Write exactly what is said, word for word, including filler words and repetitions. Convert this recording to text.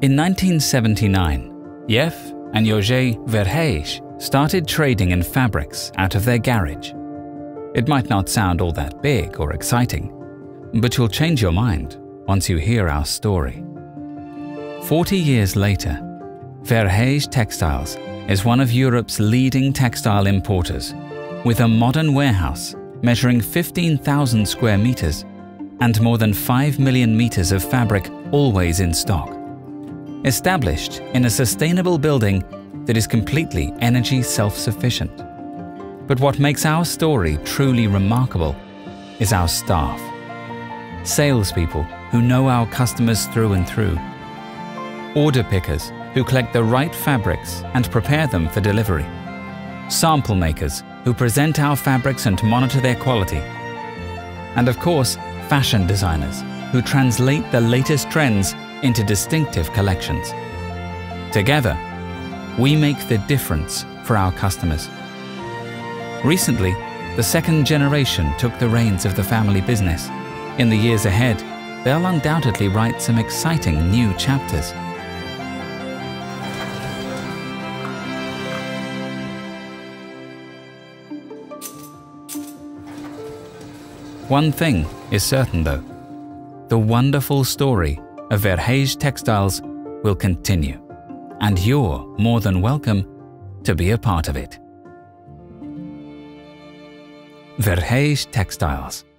In nineteen seventy-nine, Jeff and Jože Verheij started trading in fabrics out of their garage. It might not sound all that big or exciting, but you'll change your mind once you hear our story. Forty years later, Verheij Textiles is one of Europe's leading textile importers, with a modern warehouse measuring fifteen thousand square meters and more than five million meters of fabric always in stock. Established in a sustainable building that is completely energy self-sufficient. But what makes our story truly remarkable is our staff. Salespeople who know our customers through and through. Order pickers who collect the right fabrics and prepare them for delivery. Sample makers who present our fabrics and monitor their quality. And of course, fashion designers who translate the latest trends into distinctive collections. Together, we make the difference for our customers. Recently, the second generation took the reins of the family business. In the years ahead, they'll undoubtedly write some exciting new chapters. One thing is certain though, the wonderful story of Verheij Textiles will continue, and you're more than welcome to be a part of it. Verheij Textiles.